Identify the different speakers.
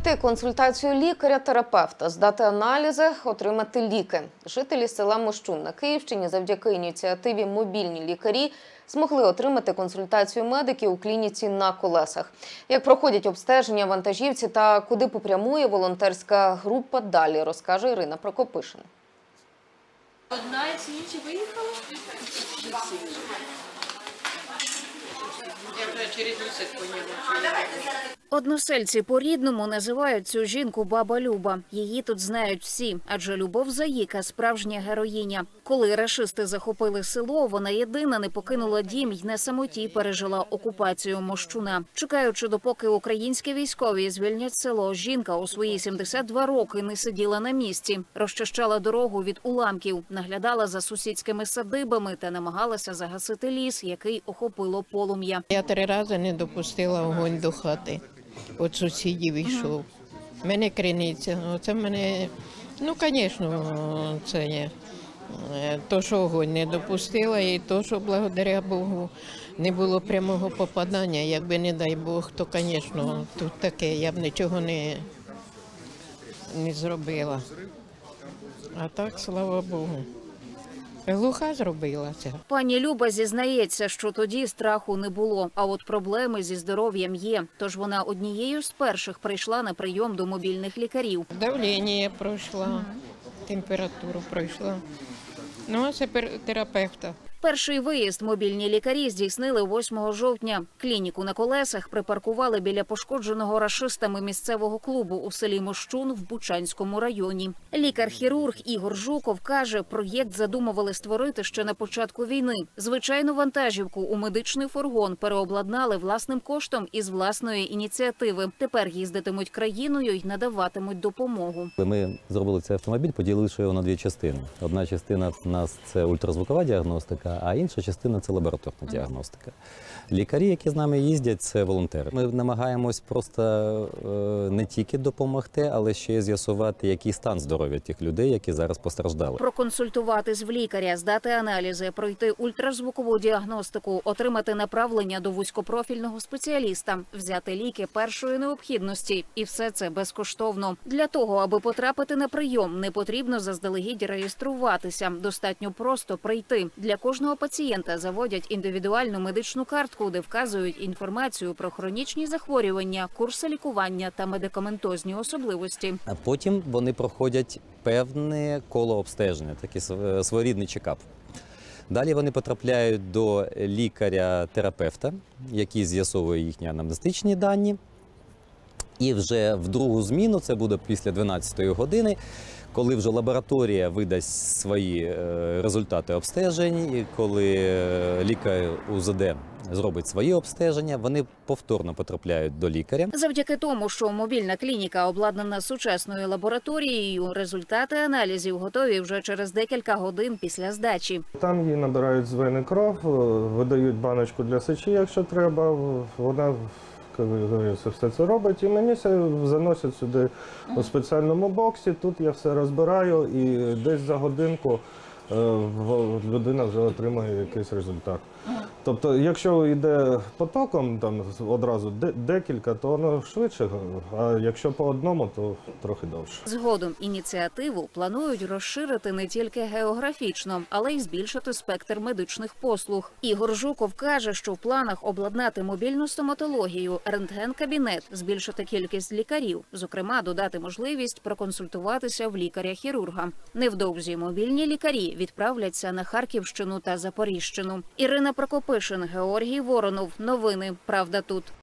Speaker 1: Пройти консультацію лікаря-терапевта, здати аналізи, отримати ліки. Жителі села Мощун на Київщині завдяки ініціативі «Мобільні лікарі» змогли отримати консультацію медиків у клініці на колесах. Як проходять обстеження вантажівці та куди попрямує волонтерська група, далі розкаже Ірина Прокопишин.
Speaker 2: Одна із інші виїхала? Я вже через місяць поняла.
Speaker 3: Односельці по-рідному називають цю жінку баба Люба. Її тут знають всі, адже Любов Заїка – справжня героїня. Коли рашисти захопили село, вона єдина не покинула дім й на самоті пережила окупацію Мощуна. Чекаючи, допоки українські військові звільнять село, жінка у свої 72 роки не сиділа на місці. Розчищала дорогу від уламків, наглядала за сусідськими садибами та намагалася загасити ліс, який охопило полум'я.
Speaker 4: Я 3 рази не допустила огонь до хати. От сусідів йшов. Мене криниця. Оце мене, звісно, це є. То, що огонь не допустила, і то, що, благодаря Богу, не було прямого попадання. Якби, не дай Бог, то, звісно, тут таке, я б нічого не зробила. А так, слава Богу. Глуха зробилася.
Speaker 3: Пані Люба зізнається, що тоді страху не було, а от проблеми зі здоров'ям є. Тож вона однією з перших прийшла на прийом до мобільних лікарів.
Speaker 4: Давлення пройшла, температуру пройшла. Ну, а тепер терапевта.
Speaker 3: Перший виїзд мобільні лікарі здійснили 8 жовтня. Клініку на колесах припаркували біля пошкодженого рашистами місцевого клубу у селі Мощун в Бучанському районі. Лікар-хірург Ігор Жуков каже, проєкт задумували створити ще на початку війни. Звичайну вантажівку у медичний фургон переобладнали власним коштом і з власної ініціативи. Тепер їздитимуть країною і надаватимуть допомогу.
Speaker 5: Ми зробили цей автомобіль, поділивши його на 2 частини. Одна частина у нас – це ультразвукова діагностика, а інша частина – це лабораторна діагностика. Лікарі, які з нами їздять, це волонтери. Ми намагаємось просто не тільки допомогти, але ще й з'ясувати, який стан здоров'я тих людей, які зараз постраждали.
Speaker 3: Проконсультуватись в лікаря, здати аналізи, пройти ультразвукову діагностику, отримати направлення до вузькопрофільного спеціаліста, взяти ліки першої необхідності. І все це безкоштовно. Для того, аби потрапити на прийом, не потрібно заздалегідь реєструватися. Достатньо просто прийти. Для кожного пацієнта заводять індивідуальну медичну картку, де вказують інформацію про хронічні захворювання, курси лікування та медикаментозні особливості.
Speaker 5: А потім вони проходять певне коло обстеження, такий своєрідний чекап. Далі вони потрапляють до лікаря-терапевта, який з'ясовує їхні анамнестичні дані. І вже в другу зміну, це буде після 12-ї години, коли вже лабораторія видасть свої результати обстежень, і коли лікар УЗД зробить свої обстеження, вони повторно потрапляють до лікаря.
Speaker 3: Завдяки тому, що мобільна клініка обладнана сучасною лабораторією, результати аналізів готові вже через декілька годин після здачі.
Speaker 6: Там їй набирають з вени кров, видають баночку для сечі, якщо треба. Вона все це робить, і мені все заносять сюди у спеціальному боксі. Тут я все розбираю, і десь за годинку людина вже отримує якийсь результат. Тобто, якщо йде потоком, там одразу декілька, то воно швидше, а якщо по одному, то трохи довше.
Speaker 3: Згодом ініціативу планують розширити не тільки географічно, але й збільшити спектр медичних послуг. Ігор Жуков каже, що в планах обладнати мобільну стоматологію, рентген-кабінет, збільшити кількість лікарів, зокрема, додати можливість проконсультуватися в лікаря-хірурга. Невдовзі мобільні лікарі відправляться на Харківщину та Запоріжщину. Ірина Прокопишин, Георгій Воронов. Новини «Правда тут».